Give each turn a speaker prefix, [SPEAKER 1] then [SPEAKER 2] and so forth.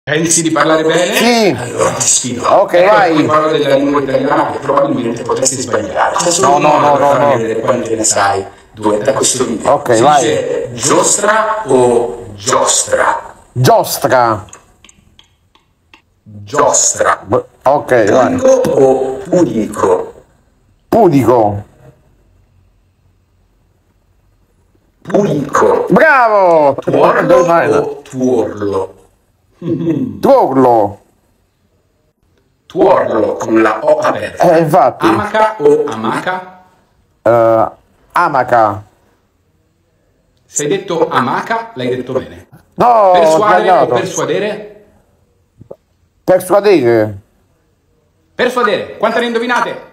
[SPEAKER 1] Pensi di parlare bene?
[SPEAKER 2] Sì.
[SPEAKER 1] Allora ti sfido.
[SPEAKER 2] Ok, vai.
[SPEAKER 1] Parlo della lingua italiana che probabilmente potresti sbagliare.
[SPEAKER 2] No, no, no, no, no.
[SPEAKER 1] Vedere quante ne sai due da questo video.
[SPEAKER 2] Ok,
[SPEAKER 1] si
[SPEAKER 2] vai.
[SPEAKER 1] dice giostra o giostra?
[SPEAKER 2] Giostra.
[SPEAKER 1] Giostra.
[SPEAKER 2] Ok, vai.
[SPEAKER 1] Pudico o pudico?
[SPEAKER 2] Pudico.
[SPEAKER 1] Pudico.
[SPEAKER 2] Bravo.
[SPEAKER 1] Tuorlo o tuorlo?
[SPEAKER 2] Tuorlo.
[SPEAKER 1] Tuorlo con la O aperta.
[SPEAKER 2] Infatti.
[SPEAKER 1] Amaca o amaca?
[SPEAKER 2] Amaca.
[SPEAKER 1] Se hai detto amaca, l'hai detto bene.
[SPEAKER 2] No,
[SPEAKER 1] Persuadere o
[SPEAKER 2] sbagliato.
[SPEAKER 1] persuadere?
[SPEAKER 2] Persuadere.
[SPEAKER 1] Persuadere. Quante ne indovinate?